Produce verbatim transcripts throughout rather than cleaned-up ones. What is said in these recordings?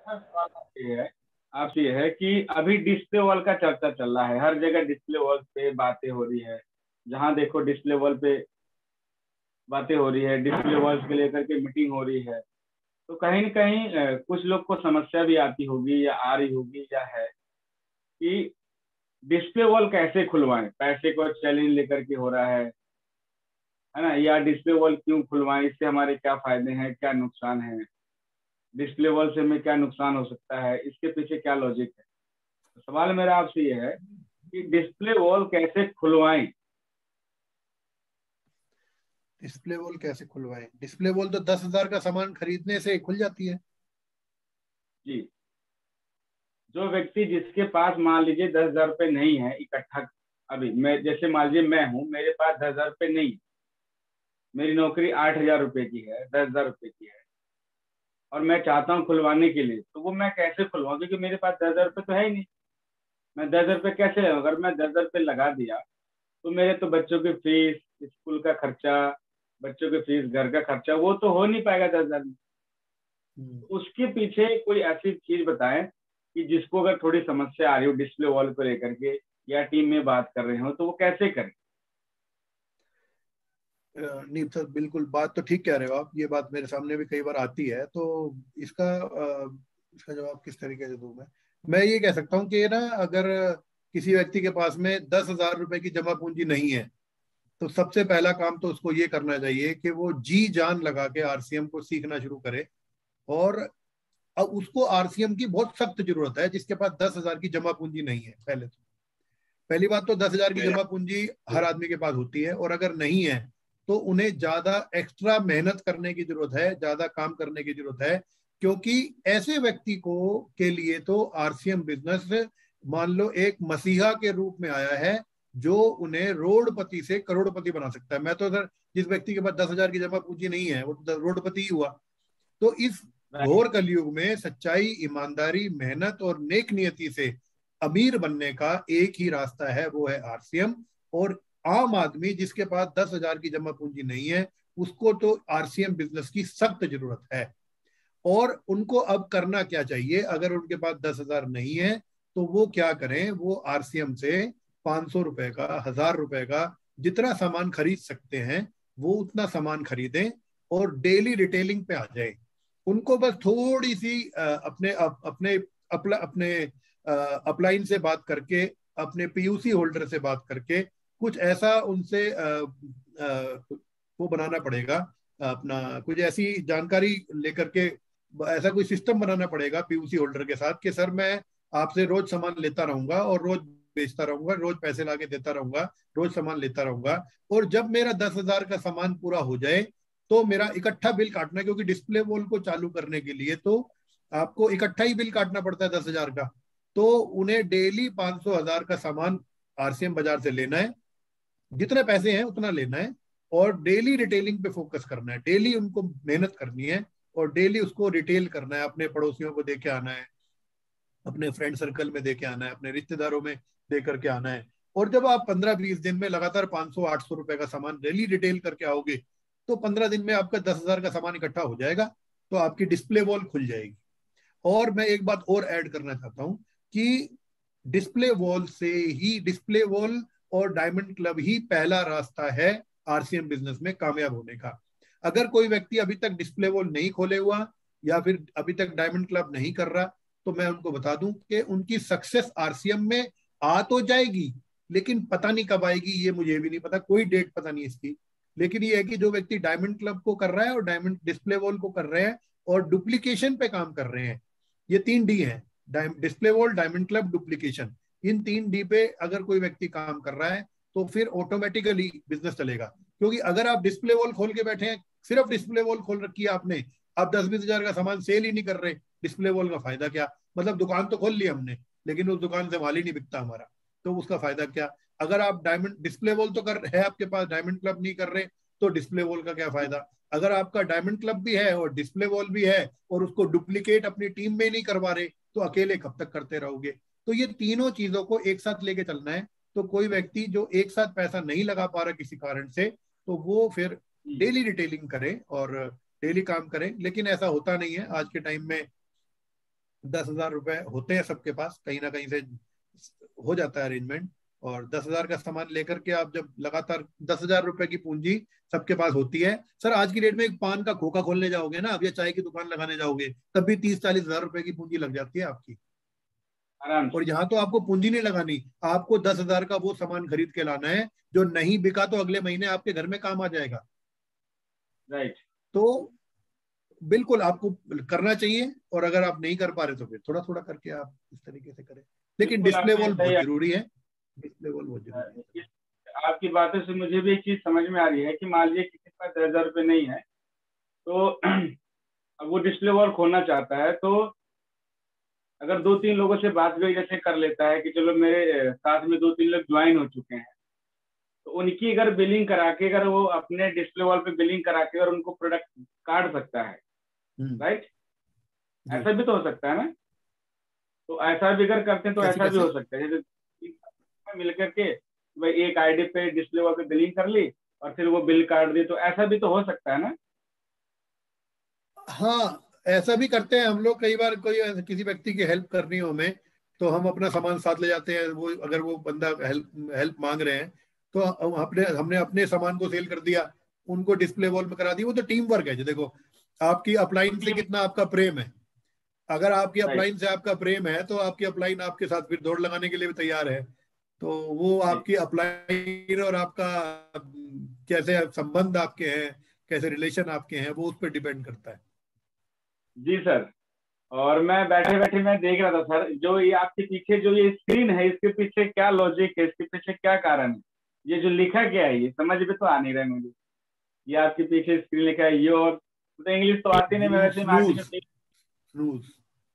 हाँ, सवाल आपसे ये है आपसे ये है कि अभी डिस्प्ले वॉल का चर्चा चल रहा है, हर जगह डिस्प्ले वॉल पे बातें हो रही है। जहाँ देखो डिस्प्ले वॉल पे बातें हो रही है, डिस्प्ले वॉल्स के लेकर के मीटिंग हो रही है। तो कहीं न कहीं अ, कुछ लोग को समस्या भी आती होगी या आ रही होगी या है कि डिस्प्ले वॉल कैसे खुलवाएं, पैसे को चैलेंज लेकर के हो रहा है है ना? या डिस्प्ले वॉल क्यों खुलवाएं, इससे हमारे क्या फायदे हैं, क्या नुकसान है? डिस्प्ले वॉल से हमें क्या नुकसान हो सकता है, इसके पीछे क्या लॉजिक है? तो सवाल मेरा आपसे ये है कि डिस्प्ले वॉल कैसे खुलवाएं? डिस्प्ले वॉल कैसे खुलवाएं? डिस्प्ले वॉल तो दस हजार का सामान खरीदने से खुल जाती है। जी, जो व्यक्ति जिसके पास मान लीजिए दस हजार रुपये नहीं है इकट्ठा, अभी मैं जैसे मान लीजिए मैं हूँ, मेरे पास दस हजार रुपये नहीं है, मेरी नौकरी आठ हजार रुपये की है, दस हजार रुपये की है, और मैं चाहता हूँ खुलवाने के लिए, तो वो मैं कैसे खुलवाऊँ? क्योंकि मेरे पास दस हजार रुपये तो है ही नहीं। मैं दस हजार रुपये कैसे लगाऊँ? अगर मैं दस हजार रुपये लगा दिया तो मेरे तो बच्चों की फीस, स्कूल का खर्चा, बच्चों की फीस, घर का खर्चा, वो तो हो नहीं पाएगा दस हजार में। हम्म। उसके पीछे कोई ऐसी चीज बताएं कि जिसको अगर थोड़ी समस्या आ रही हो डिस्प्ले वॉल को लेकर के, या टीम में बात कर रहे हो, तो वो कैसे करें? अ, नहीं सर, बिल्कुल बात तो ठीक कह रहे हो आप। ये बात मेरे सामने भी कई बार आती है। तो इसका अ, इसका जवाब किस तरीके से दूं मैं? मैं ये कह सकता हूँ कि ना, अगर किसी व्यक्ति के पास में दस हजार रुपए की जमा पूंजी नहीं है, तो सबसे पहला काम तो उसको ये करना चाहिए कि वो जी जान लगा के आरसीएम को सीखना शुरू करे। और अब उसको आरसीएम की बहुत सख्त जरूरत है, जिसके पास दस हजार की जमा पूंजी नहीं है। पहले तो पहली बात तो दस हजार की जमा पूंजी हर आदमी के पास होती है, और अगर नहीं है तो उन्हें ज्यादा एक्स्ट्रा मेहनत करने की जरूरत है, ज्यादा काम करने की जरूरत है। क्योंकि ऐसे व्यक्ति को के लिए तो आरसीएम बिजनेस मान लो एक मसीहा के रूप में आया है, जो उन्हें रोडपति से करोड़पति बना सकता है। मैं तो सर, जिस व्यक्ति के पास दस हजार की जमा पूंजी नहीं है वो तो रोडपति ही हुआ। तो इस घोर कलयुग में सच्चाई, ईमानदारी, मेहनत और नेक नियति से अमीर बनने का एक ही रास्ता है, वो है आरसीएम। और आम आदमी जिसके पास दस हजार की जमा पूंजी नहीं है, उसको तो आरसीएम बिजनेस की सख्त जरूरत है। और उनको अब करना क्या चाहिए? अगर उनके पास दस हजार नहीं है तो वो क्या करें? वो आरसीएम से पांच सौ रुपए का, हजार रुपए का जितना सामान खरीद सकते हैं वो उतना सामान खरीदें, और डेली रिटेलिंग पे आ जाए। उनको बस थोड़ी सी अ, अपने अप, अपने अपला, अपने अपलाइन से बात करके, अपने पीयूसी होल्डर से बात करके कुछ ऐसा उनसे अ, अ, वो बनाना पड़ेगा, अपना कुछ ऐसी जानकारी लेकर के ऐसा कोई सिस्टम बनाना पड़ेगा पीयूसी होल्डर के साथ कि सर मैं आपसे रोज सामान लेता रहूंगा और रोज बेचता रहूंगा, रोज पैसे लाके देता रहूंगा, रोज सामान लेता रहूंगा। और जब मेरा दस हजार का सामान पूरा हो जाए तो मेरा इकट्ठा बिल काटना, क्योंकि डिस्प्ले वॉल को चालू करने के लिए तो आपको इकट्ठा ही बिल काटना पड़ता है दस हजार का। तो उन्हें डेली पांच सौ हजार का सामान आरसीएम बाजार से लेना है, जितने पैसे हैं उतना लेना है, और डेली रिटेलिंग पे फोकस करना है। डेली उनको मेहनत करनी है और डेली उसको रिटेल करना है, अपने पड़ोसियों को दे के आना है, अपने फ्रेंड सर्कल में दे के आना है, अपने रिश्तेदारों में दे करके आना है। और जब आप पंद्रह बीस दिन में लगातार पांच सौ आठ सौ रुपए का सामान डेली रिटेल करके आओगे, तो पंद्रह दिन में आपका दस हजार का सामान इकट्ठा हो जाएगा, तो आपकी डिस्प्ले वॉल खुल जाएगी। और मैं एक बात और ऐड करना चाहता हूं कि डिस्प्ले वॉल से ही डिस्प्ले वॉल और डायमंड क्लब ही पहला रास्ता है आरसीएम बिजनेस में कामयाब होने का। अगर कोई व्यक्ति अभी तक डिस्प्ले वॉल नहीं खोले हुआ या फिर अभी तक डायमंड क्लब नहीं कर रहा, तो मैं उनको बता दूं कि उनकी सक्सेस आरसीएम में आ तो जाएगी, लेकिन पता नहीं कब आएगी, ये मुझे भी नहीं पता, कोई डेट पता नहीं इसकी। लेकिन ये है कि जो व्यक्ति डायमंड क्लब को कर रहा है और डायमंड डिस्प्ले वॉल को कर रहे हैं और डुप्लीकेशन पे काम कर रहे हैं, ये तीन डी है, display wall, diamond club, duplication. इन तीन डी पे अगर कोई व्यक्ति काम कर रहा है तो फिर ऑटोमेटिकली बिजनेस चलेगा। क्योंकि अगर आप डिस्प्ले वॉल खोल के बैठे हैं, सिर्फ डिस्प्ले वॉल खोल रखी है आपने, आप दस बीस हजार का सामान सेल ही नहीं कर रहे, डिस्प्ले वॉल का फायदा क्या? मतलब दुकान तो खोल ली हमने, लेकिन उस दुकान से माल ही नहीं बिकता हमारा, तो उसका फायदा क्या? अगर आप डायमंड डिस्प्ले वॉल तो कर है आपके पास, डायमंड क्लब नहीं कर रहे, तो डिस्प्ले वॉल का क्या फायदा? अगर आपका डायमंड क्लब भी है और डिस्प्ले वॉल भी है और उसको डुप्लीकेट अपनी टीम में नहीं करवा रहे, तो अकेले कब तक करते रहोगे? तो ये तीनों चीजों को एक साथ लेके चलना है। तो कोई व्यक्ति जो एक साथ पैसा नहीं लगा पा रहा किसी कारण से, तो वो फिर डेली रिटेलिंग करे और डेली काम करें। लेकिन ऐसा होता नहीं है आज के टाइम में। दस हजार रुपए होते हैं सबके पास, कहीं ना कहीं से हो जाता है अरेंजमेंट। और दस हजार का सामान लेकर के आप जब लगातार दस हजार रुपए की पूंजी सबके पास होती है, सर आज की डेट में एक पान का खोखा खोलने जाओगे ना अब, या चाय की दुकान लगाने जाओगे, तब भी तीस चालीस हजार रुपए की पूंजी लग जाती है आपकी। आराम और से। यहाँ तो आपको पूंजी नहीं लगानी, आपको दस हजार का वो सामान खरीद के लाना है जो नहीं बिका तो अगले महीने आपके घर में काम आ जाएगा। राइट। तो बिल्कुल आपको करना चाहिए, और अगर आप नहीं कर पा रहे तो फिर थोड़ा थोड़ा करके आप इस तरीके से करें। लेकिन बिल्कुल डिस्प्ले आपने वॉल सही। बहुत जरूरी है, डिस्प्ले वॉल बहुत जरूरी है। इस आपकी बातों से मुझे भी एक चीज समझ में आ रही है कि मान लीजिए किसी के पास दस हजार रुपये नहीं है, तो अब वो डिस्प्ले वॉल खोलना चाहता है, तो अगर दो तीन लोगों से बात भी जैसे कर लेता है कि चलो मेरे अ, साथ में दो तीन लोग ज्वाइन हो चुके हैं, तो उनकी अगर बिलिंग करा के, अगर वो अपने डिस्प्ले वॉल पे बिलिंग करा के और उनको प्रोडक्ट काट सकता है। हम्म। राइट। जी। ऐसा भी तो हो सकता है ना। तो ऐसा भी अगर करते हैं तो कैसे ऐसा भी कैसे? हो सकता है, जैसे मिल करके भाई एक आईडी पे डिस्प्ले वॉल पे बिलिंग कर ली और फिर वो बिल काट दी, तो ऐसा भी तो हो सकता है ना। हाँ, ऐसा भी करते हैं हम लोग कई बार, कोई ऐसे किसी व्यक्ति की हेल्प करनी हो हमें, तो हम अपना सामान साथ ले जाते हैं। वो अगर वो बंदा हेल्प हेल्प मांग रहे हैं, तो हम अपने हमने अपने सामान को सेल कर दिया, उनको डिस्प्ले वॉल में करा दी। वो तो टीम वर्क है। जो देखो, आपकी अपलाइन से टीम। कितना आपका प्रेम है। अगर आपकी राइट। अपलाइन से आपका प्रेम है तो आपकी अपलाइन आपके साथ फिर दौड़ लगाने के लिए भी तैयार है। तो वो जी। आपकी अपलाइन और आपका अम, कैसे संबंध आपके हैं, कैसे रिलेशन आपके हैं, वो उस पर डिपेंड करता है। जी सर। और मैं बैठे बैठे मैं देख रहा था सर, जो ये आपके पीछे जो ये स्क्रीन है, इसके पीछे क्या लॉजिक है, इसके पीछे क्या कारण है, ये जो लिखा क्या है, ये समझ में तो आ नहीं रहा है मुझे। ये आपके पीछे स्क्रीन लिखा है योर, तो इंग्लिश तो आती नहीं, मैं यू वैसे स्नूज। मार्केट में। स्नूज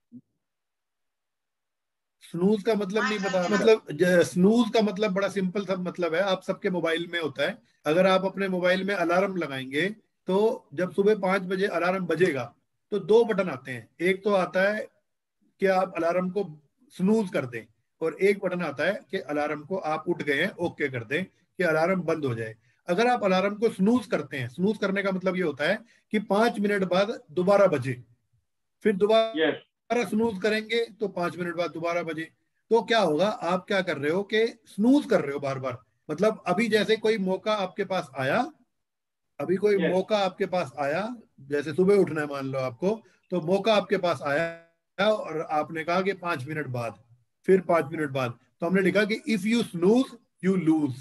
स्नूज का मतलब नहीं पता अच्छा। मतलब? स्नूज का मतलब बड़ा सिंपल सा मतलब है, आप सबके मोबाइल में होता है। अगर आप अपने मोबाइल में अलार्म लगाएंगे, तो जब सुबह पांच बजे अलार्म बजेगा, तो दो बटन आते हैं। एक तो आता है कि आप अलार्म को स्नूज कर दें, और एक बटन आता है कि अलार्म को आप उठ गए हैं ओके कर दें, कि अलार्म बंद हो जाए। अगर आप अलार्म को स्नूज करते हैं, स्नूज करने का मतलब ये होता है कि पांच मिनट बाद दोबारा बजे, फिर यस। दोबारा स्नूज करेंगे तो पांच मिनट बाद दोबारा बजे। तो क्या होगा, आप क्या कर रहे हो कि स्नूज कर रहे हो बार बार। मतलब अभी जैसे कोई मौका आपके पास आया, अभी कोई यस। मौका आपके पास आया, जैसे सुबह उठना है मान लो आपको, तो मौका आपके पास आया और आपने कहा कि पांच मिनट बाद, फिर पांच मिनट बाद, तो हमने लिखा कि if you snooze you lose.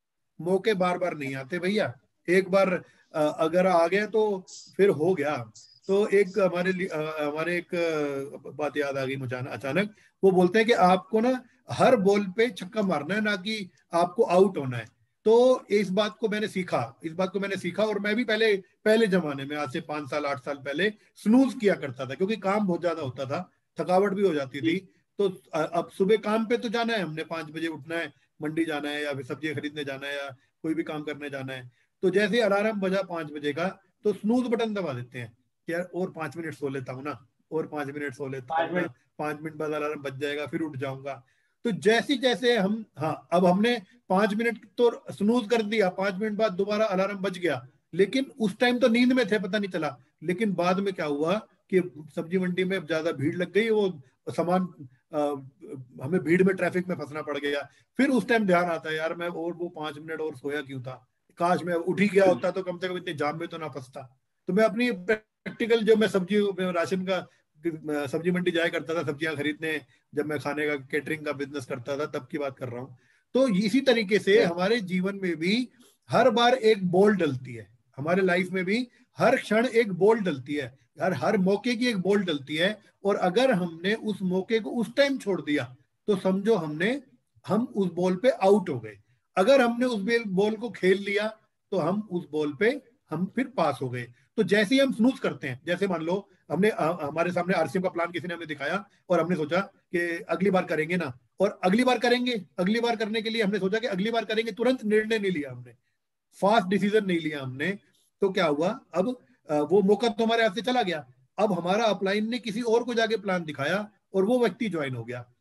मौके बार बार नहीं आते भैया, एक बार अ, अगर आ गए तो फिर हो गया। तो एक हमारे लिए अ, हमारे एक अ, बात याद आ गई मुझे अचानक। वो बोलते हैं कि आपको ना हर बॉल पे छक्का मारना है, ना कि आपको आउट होना है। तो इस बात को मैंने सीखा, इस बात को मैंने सीखा और मैं भी पहले पहले जमाने में, आज से पांच साल आठ साल पहले स्नूज किया करता था, क्योंकि काम बहुत ज्यादा होता था, थकावट भी हो जाती जी। थी। तो अ, अब सुबह काम पे तो जाना है, हमने पांच बजे उठना है, मंडी जाना है या फिर सब्जी खरीदने जाना है या कोई भी काम करने जाना है। तो जैसे अलार्म बजा पांच बजे का, तो स्नूज बटन दबा देते हैं कि यार और पांच मिनट सो लेता हूँ ना, और पांच मिनट सो लेता पाँच हूँ ना, मिनट पांच मिनट बाद अलार्म बज जाएगा फिर उठ जाऊंगा। तो जैसे जैसे हम, हाँ अब हमने पांच मिनट तो स्नूज कर दिया, पांच मिनट बाद दोबारा अलार्म बज गया, लेकिन उस टाइम तो नींद में थे पता नहीं चला। लेकिन बाद में क्या हुआ कि सब्जी मंडी में ज्यादा भीड़ लग गई, वो सामान अ, हमें भीड़ में ट्रैफिक में फंसना पड़ गया। फिर उस टाइम ध्यान आता है यार मैं और वो पांच मिनट और सोया क्यों था, काश मैं उठ ही गया होता तो कम से कम इतने जाम में तो ना फंसता। तो मैं अपनी प्रैक्टिकल, जो मैं सब्जी मैं राशन का सब्जी मंडी जाया करता था सब्जियां खरीदने, जब मैं खाने का केटरिंग का बिजनेस करता था तब की बात कर रहा हूँ। तो इसी तरीके से यस। हमारे जीवन में भी हर बार एक बॉल डलती है, हमारे लाइफ में भी हर क्षण एक बॉल डलती है, हर हर मौके की एक बॉल डलती है। और अगर हमने उस मौके को उस टाइम छोड़ दिया, तो समझो हमने हम उस बॉल पे आउट हो गए। अगर हमने उस बॉल को खेल लिया, तो हम उस बॉल पे हम फिर पास हो गए। तो जैसे ही हम स्नूज करते हैं, जैसे मान लो हमने अ, हमारे सामने आरसीएम का प्लान किसी ने हमें दिखाया, और हमने सोचा कि अगली बार करेंगे ना, और अगली बार करेंगे, अगली बार करने के लिए हमने सोचा कि अगली बार करेंगे, तुरंत निर्णय नहीं लिया हमने, फास्ट डिसीजन नहीं लिया हमने। तो क्या हुआ, अब अ, वो मौका तो हमारे हाथ से चला गया। अब हमारा अपलाइन ने किसी और को जाके प्लान दिखाया और वो व्यक्ति ज्वाइन हो गया।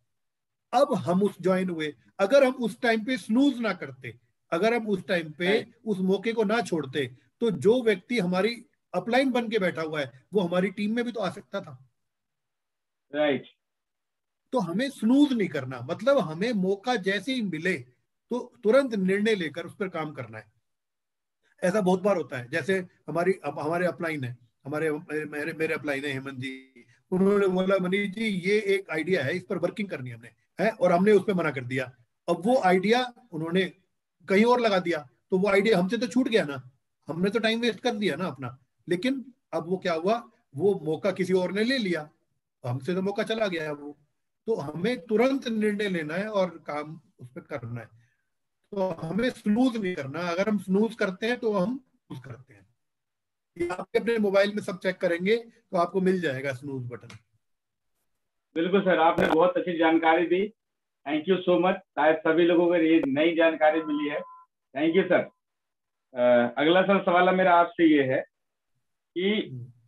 अब हम उस ज्वाइन हुए। अगर हम उस टाइम पे स्नूज ना करते, अगर हम उस टाइम पे राइट। उस मौके को ना छोड़ते, तो जो व्यक्ति हमारी अपलाइन बन के बैठा हुआ है वो हमारी टीम में भी तो आ सकता था। राइट। तो हमें स्नूज नहीं करना, मतलब हमें मौका जैसे ही मिले तो तुरंत निर्णय लेकर उस पर काम करना है। ऐसा बहुत बार होता है, जैसे हमारी अब हमारे अपलाइन है, हमारे मेरे मेरे अपलाइन है हेमंत जी, उन्होंने बोला मनीष जी ये एक आइडिया है, इस पर वर्किंग करनी है हमने, है, और हमने उस पर मना कर दिया। अब वो आइडिया उन्होंने कहीं और लगा दिया, तो वो आइडिया हमसे तो छूट गया ना, हमने तो टाइम वेस्ट कर दिया ना अपना। लेकिन अब वो क्या हुआ, वो मौका किसी और ने ले लिया, हमसे तो मौका चला गया है वो। तो हमें तुरंत निर्णय लेना है और काम उस पर करना है। तो हमें स्नूज नहीं करना, अगर हम स्नूज करते हैं तो हम स्नूज करते हैं। ये आप अपने मोबाइल में सब चेक करेंगे तो आपको मिल जाएगा स्नूज बटन। बिल्कुल सर, आपने बहुत अच्छी जानकारी दी। Thank you so much. शायद सभी लोगों को ये नई जानकारी मिली है। Thank you sir. अगला सर सवाल मेरा आपसे ये है कि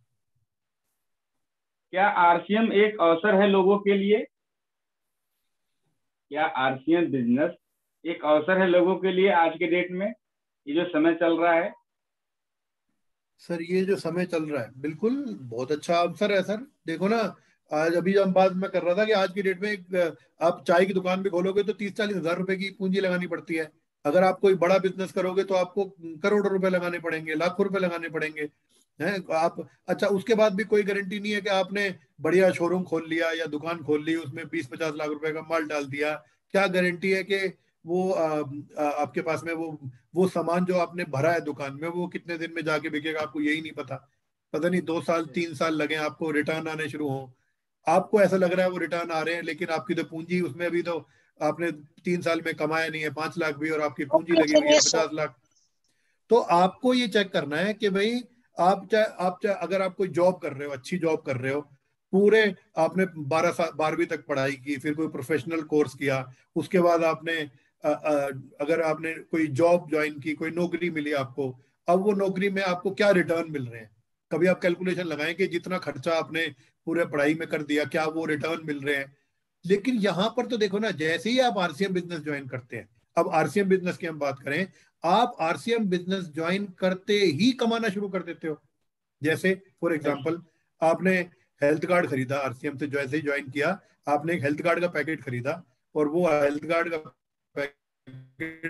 क्या आरसीएम एक अवसर है लोगों के लिए? क्या आरसीएम बिजनेस एक अवसर है लोगों के लिए आज के डेट में, ये जो समय चल रहा है? सर ये जो समय चल रहा है बिल्कुल बहुत अच्छा अवसर है सर। देखो ना, आज अभी जो हम बात में कर रहा था कि आज की डेट में एक आप चाय की दुकान भी खोलोगे तो तीस चालीस हजार रुपए की पूंजी लगानी पड़ती है। अगर आप कोई बड़ा बिजनेस करोगे तो आपको करोड़ों रुपए लगाने पड़ेंगे, लाखों रुपए लगाने पड़ेंगे, हैं आप। अच्छा, उसके बाद भी कोई गारंटी नहीं है कि आपने बढ़िया शोरूम खोल लिया या दुकान खोल ली, उसमें बीस पचास लाख रुपए का माल डाल दिया, क्या गारंटी है कि वो आ, आ, आपके पास में वो वो सामान जो आपने भरा है दुकान में वो कितने दिन में जाके बिकेगा, आपको यही नहीं पता। पता नहीं दो साल तीन साल लगे आपको रिटर्न आने शुरू हो। आपको ऐसा लग रहा है वो रिटर्न आ रहे हैं, लेकिन आपकी तो पूंजी उसमें अभी तो आपने तीन साल में कमाया नहीं है पांच लाख भी, और आपकी पूंजी लगी हुई है पचास लाख। तो आपको ये चेक करना है कि भाई आप चाहे आप चाहे अगर आप कोई जॉब कर रहे हो, अच्छी जॉब कर रहे हो, पूरे आपने बारह साल बारहवीं तक पढ़ाई की, फिर कोई प्रोफेशनल कोर्स किया, उसके बाद आपने अ, अ, अगर आपने कोई जॉब ज्वाइन की, कोई नौकरी मिली आपको, अब वो नौकरी में आपको क्या रिटर्न मिल रहे हैं, कभी आप कैलकुलेशन लगाएं कि जितना खर्चा आपने पूरे पढ़ाई में कर दिया क्या वो रिटर्न मिल रहे हैं। लेकिन यहां पर तो देखो ना, जैसे ही आप आरसीएम बिजनेस ज्वाइन करते हैं, अब आरसीएम बिजनेस की हम बात करें, आप आरसीएम बिजनेस ज्वाइन करते ही कमाना शुरू कर देते हो। जैसे फॉर एग्जांपल, आपने हेल्थ कार्ड खरीदा आरसीएम से, जैसे ही ज्वाइन किया आपने एक हेल्थ कार्ड का पैकेट खरीदा, और वो हेल्थ कार्ड का पैकेट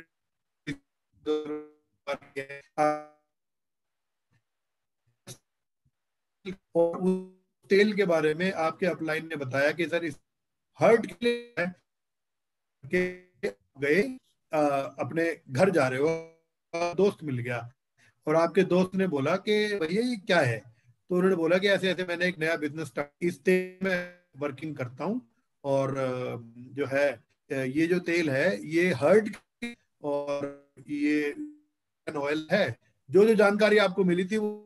और उस तेल के बारे में आपके अपलाइन ने बताया कि सर इस हर्ट के लिए के गए, आ, अपने घर जा रहे हो, दोस्त मिल गया और आपके दोस्त ने बोला कि भैया ये क्या है, तो उन्होंने बोला कि ऐसे ऐसे मैंने एक नया बिजनेस स्टार्ट, इस तेल में वर्किंग करता हूँ, और अ, जो है अ, ये जो तेल है ये हर्ट और ये ऑयल है। जो जो जानकारी आपको मिली थी वो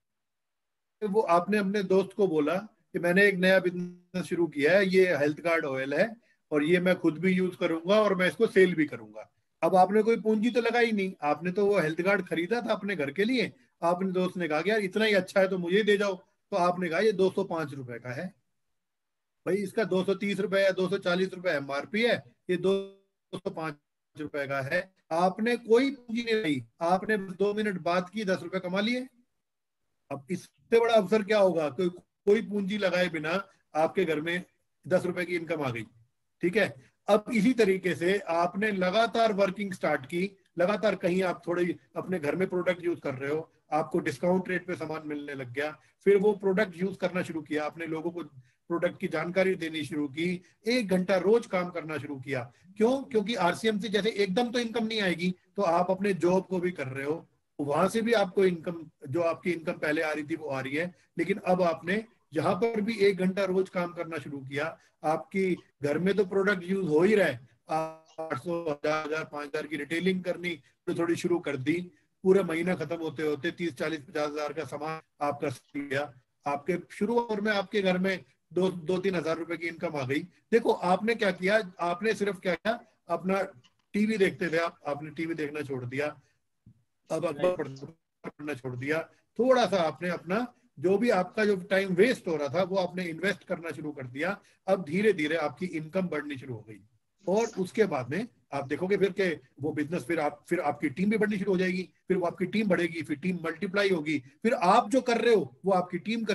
वो आपने अपने दोस्त को बोला कि मैंने एक नया बिजनेस शुरू किया है, ये हेल्थ कार्ड ऑयल है, और ये मैं खुद भी यूज करूंगा और मैं इसको सेल भी करूंगा। अब आपने कोई पूंजी तो लगाई नहीं, आपने तो वो हेल्थ कार्ड खरीदा था अपने घर के लिए। आपने दोस्त ने कहा कि यार इतना ही अच्छा है तो मुझे ही दे जाओ, तो आपने कहा ये दो सौ पांच रुपए का है, भाई इसका दो सौ तीस रुपए या दो सौ चालीस रुपए एमआरपी है, ये दो सौ पांच रुपए का है। आपने कोई पूंजी नहीं लगाई, आपने दो मिनट बात की, दस रुपए कमा लिए। अब इससे बड़ा अवसर क्या होगा, कोई कोई पूंजी लगाए बिना आपके घर में दस रुपए की इनकम आ गई। ठीक है, अब इसी तरीके से आपने लगातार वर्किंग स्टार्ट की, लगातार कहीं आप थोड़ी अपने घर में प्रोडक्ट यूज कर रहे हो, आपको डिस्काउंट रेट पे सामान मिलने लग गया, फिर वो प्रोडक्ट यूज करना शुरू किया, आपने लोगों को प्रोडक्ट की जानकारी देनी शुरू की, एक घंटा रोज काम करना शुरू किया। क्यों? क्योंकि आरसीएम से जैसे एकदम तो इनकम नहीं आएगी, तो आप अपने जॉब को भी कर रहे हो, वहां से भी आपको इनकम, जो आपकी इनकम पहले आ रही थी वो आ रही है, लेकिन अब आपने यहाँ पर भी एक घंटा रोज काम करना शुरू किया। आपकी घर में तो प्रोडक्ट यूज हो ही रहे, आठ सौ हजार हजार पांच हजार की रिटेलिंग करनी तो थोड़ी शुरू कर दी, पूरा महीना खत्म होते होते तीस चालीस पचास हजार का सामान आपका गया। आपके शुरू में आपके घर में दो दो तीन हजार रुपए की इनकम आ गई। देखो आपने क्या किया, आपने सिर्फ क्या किया, अपना टीवी देखते थे आप, आपने टीवी देखना छोड़ दिया, अब अखबार पढ़ना छोड़ दिया, थोड़ा सा आपने अपना जो भी आपका जो टाइम वेस्ट हो रहा था वो आपने इन्वेस्ट करना शुरू कर दिया। अब धीरे धीरे आपकी इनकम बढ़नी शुरू हो गई, और उसके बाद में आप देखोगे फिर के वो बिजनेस, फिर आप फिर आपकी टीम भी बढ़नी शुरू हो जाएगी, फिर वो आपकी टीम बढ़ेगी, फिर टीम मल्टीप्लाई होगी, फिर आप जो कर रहे हो वो आपकी टीम करेगी,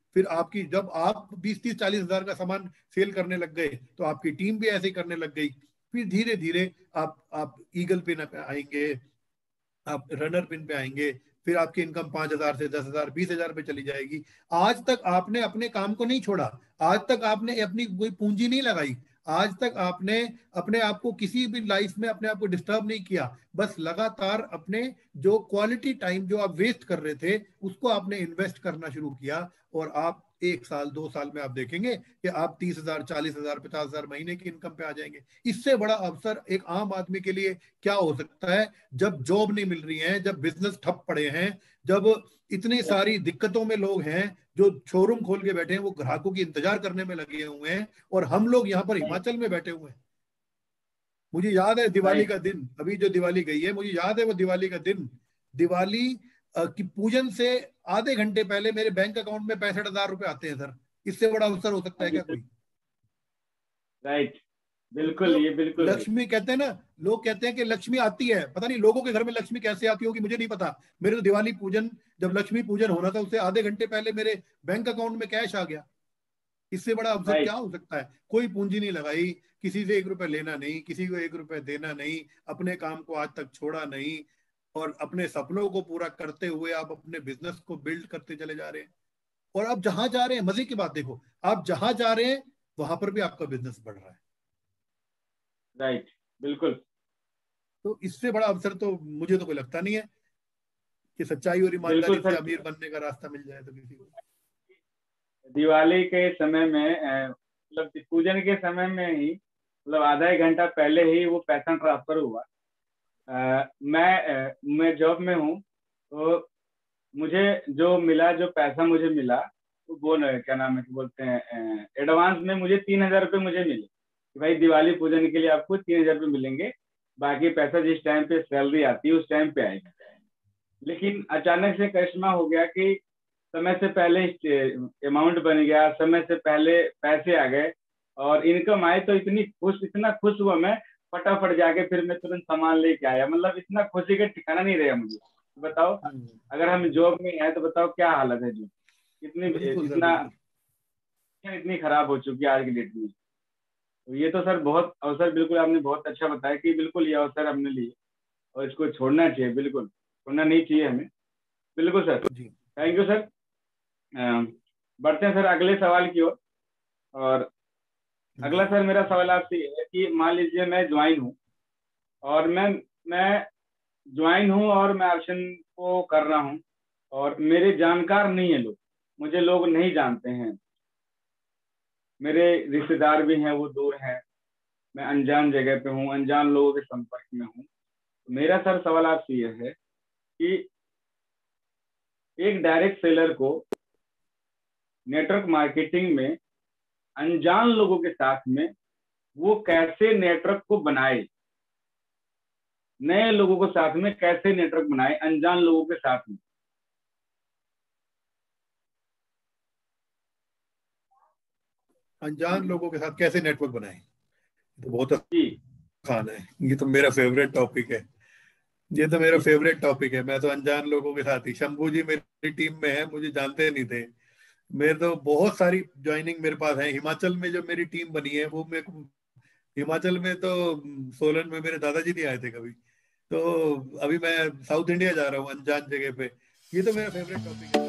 फिर आपकी जब आप बीस तीस चालीस हजार का सामान सेल करने लग गए तो आपकी टीम भी ऐसे ही करने लग गई। फिर धीरे धीरे आप आप ईगल पिन पे आएंगे, आप रनर पिन पे आएंगे, फिर आपकी इनकम पांच हजार से दस हजार बीस हजार पे चली जाएगी। आज तक आपने अपने काम को नहीं छोड़ा, आज तक आपने अपनी कोई पूंजी नहीं लगाई, आज तक आपने अपने आप को किसी भी लाइफ में अपने आप को डिस्टर्ब नहीं किया, बस लगातार अपने जो क्वालिटी टाइम जो आप वेस्ट कर रहे थे उसको आपने इन्वेस्ट करना शुरू किया। और आप एक साल दो साल में आप देखेंगे कि आप तीस हजार चालीस हजार पचास हजार महीने की इनकम पे आ जाएंगे। इससे बड़ा अवसर एक आम आदमी के लिए क्या हो सकता है, जब जॉब नहीं मिल रही है, जब बिजनेस ठप पड़े हैं, जब इतनी सारी दिक्कतों में लोग हैं, जो शोरूम खोल के बैठे हैं वो ग्राहकों की इंतजार करने में लगे हुए हैं, और हम लोग यहाँ पर हिमाचल में बैठे हुए हैं। मुझे याद है दिवाली का दिन, अभी जो दिवाली गई है मुझे याद है वो दिवाली का दिन, दिवाली की पूजन से आधे घंटे पहले मेरे बैंक अकाउंट में पैंसठ हजार रुपए आते हैं सर। इससे बड़ा अवसर हो सकता है क्या कोई? राइट, बिल्कुल, तो ये बिल्कुल लक्ष्मी कहते हैं ना, लोग कहते हैं कि लक्ष्मी आती है, पता नहीं लोगों के घर में लक्ष्मी कैसे आती होगी, मुझे नहीं पता। मेरे तो दिवाली पूजन, जब लक्ष्मी पूजन होना था उससे आधे घंटे पहले मेरे बैंक अकाउंट में कैश आ गया। इससे बड़ा अवसर क्या हो सकता है? कोई पूंजी नहीं लगाई, किसी से एक रुपए लेना नहीं, किसी को एक रुपए देना नहीं, अपने काम को आज तक छोड़ा नहीं, और अपने सपनों को पूरा करते हुए आप अपने बिजनेस को बिल्ड करते चले जा रहे हैं। और आप जहां जा रहे हैं, मजे की बात देखो, आप जहां जा रहे हैं वहां पर भी आपका बिजनेस बढ़ रहा है। राइट, बिल्कुल। तो इससे बड़ा अवसर तो मुझे तो कोई लगता नहीं है कि सच्चाई और ईमानदारी से अमीर बनने का रास्ता मिल जाए तो किसी को। दिवाली के समय में, मतलब पूजन के समय में ही, मतलब आधा एक घंटा पहले ही वो पैसा ट्रांसफर हुआ। आ, मैं मैं जॉब में हूँ, तो मुझे जो मिला, जो पैसा मुझे मिला, तो वो क्या नाम है कि बोलते हैं, एडवांस में मुझे तीन हजार रुपये मुझे मिले कि भाई दिवाली पूजन के लिए आपको तीन हजार रुपये मिलेंगे, बाकी पैसा जिस टाइम पे सैलरी आती है उस टाइम पे आएगा। लेकिन अचानक से करिश्मा हो गया कि समय से पहले अमाउंट बन गया, समय से पहले पैसे आ गए और इनकम आए, तो इतनी खुश, इतना खुश हुआ मैं, फटाफट जाके फिर मैं तुरंत सामान लेके आया। मतलब इतना खुशी का ठिकाना नहीं रहा मुझे। बताओ, अगर हम जॉब में हैं तो बताओ क्या हालत है जी, इतनी इतना इतनी खराब हो चुकी है आज की डेट में। तो ये तो सर बहुत अवसर, बिल्कुल आपने बहुत अच्छा बताया कि बिल्कुल ये अवसर हमने लिए और इसको छोड़ना चाहिए, बिल्कुल छोड़ना नहीं चाहिए हमें। बिल्कुल सर, थैंक यू सर। बढ़ते हैं सर अगले सवाल की ओर। और अगला सर मेरा सवाल आपसे ये है कि मान लीजिए मैं ज्वाइन हूँ, और मैं मैं ज्वाइन हूँ और मैं ऑप्शन को कर रहा हूँ, और मेरे जानकार नहीं है लोग, मुझे लोग नहीं जानते हैं, मेरे रिश्तेदार भी हैं वो दूर हैं, मैं अनजान जगह पे हूँ, अनजान लोगों के संपर्क में हूँ। मेरा सर सवाल आपसे ये है कि एक डायरेक्ट सेलर को नेटवर्क मार्केटिंग में अनजान लोगों के साथ में वो कैसे नेटवर्क को बनाए, नए लोगों के साथ में कैसे नेटवर्क बनाए अनजान लोगों के साथ में? अनजान लोगों के साथ कैसे नेटवर्क बनाए, तो बहुत आसान है। ये तो मेरा फेवरेट टॉपिक है, ये तो मेरा फेवरेट टॉपिक है। मैं तो अनजान लोगों के साथ ही, शंभू जी मेरी टीम में है, मुझे जानते नहीं थे, मेरे तो बहुत सारी ज्वाइनिंग मेरे पास है। हिमाचल में जो मेरी टीम बनी है वो मेरे को, हिमाचल में तो सोलन में मेरे दादाजी नहीं आए थे कभी, तो अभी मैं साउथ इंडिया जा रहा हूँ अनजान जगह पे। ये तो मेरा फेवरेट टॉपिक है।